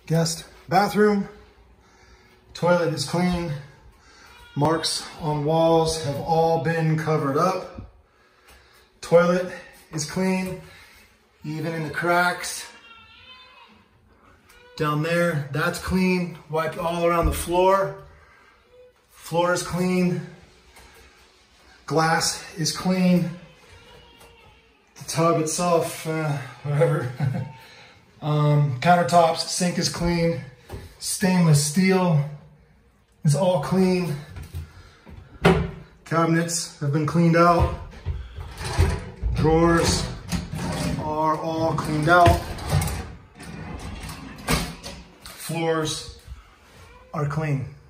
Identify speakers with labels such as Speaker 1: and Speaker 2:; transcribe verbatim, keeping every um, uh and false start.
Speaker 1: Guest bathroom. Toilet is clean. Marks on walls have all been covered up. Toilet is clean, even in the cracks. Down there, that's clean. Wiped all around the floor. Floor is clean. Glass is clean. The tub itself, uh, whatever. um, countertops, sink is clean. Stainless steel is all clean. Cabinets have been cleaned out. Drawers are all cleaned out. Floors are clean.